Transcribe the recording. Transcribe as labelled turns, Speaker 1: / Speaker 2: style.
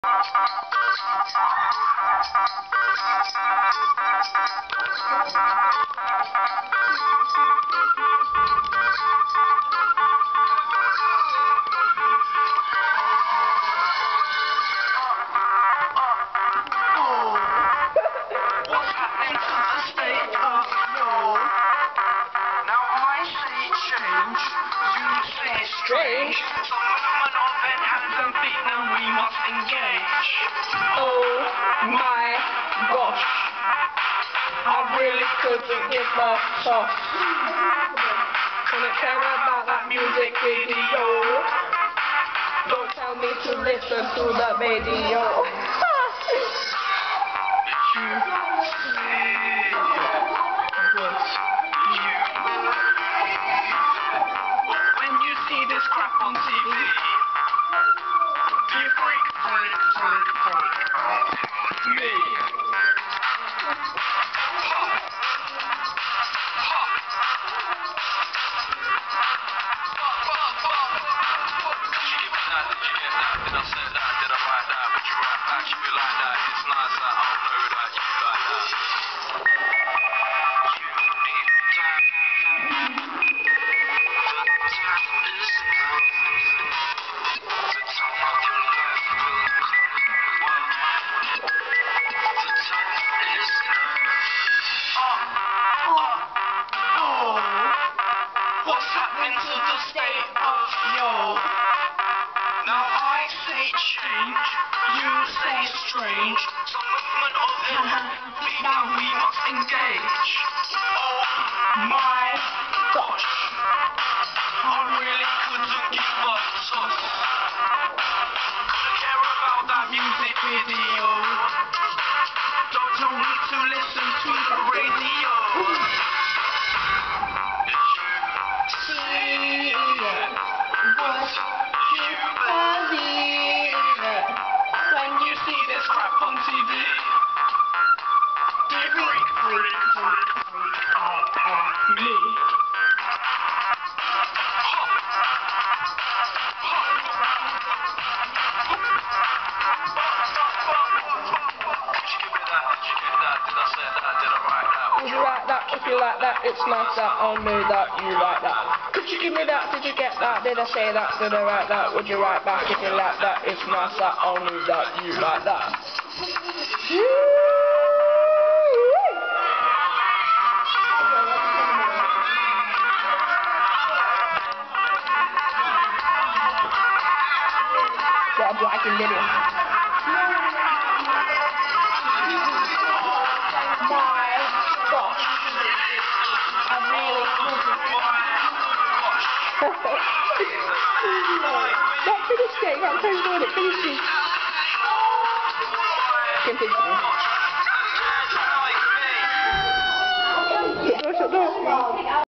Speaker 1: Strange. Some movement of it hands and feet, and we must engage. Oh my gosh, I really couldn't give a toss. Couldn't care about that music video. Don't tell me to listen to the radio. Crap on TV. Do you freak me? Did I say that? Did I write that? Would you write back? You be like that? It's nice that I'll know that you like that. What's happening to the state of yo? Now I say change, you say strange. Some movement of it, now we must engage. Oh my gosh, I really couldn't give a toss. Couldn't care about that music video. Don't tell me to listen to the radio. Crap on TV. Do you freak out me? Would you like that? If you like that, it's nice that I'll know that you like that. Could you give me that? Did you get that? Did I say that? Did I write that? Would you write back? If you like that, it's nice that I'll know that you like that. Got a black and video. Not finished it, can't tell you when it finishes. Continue.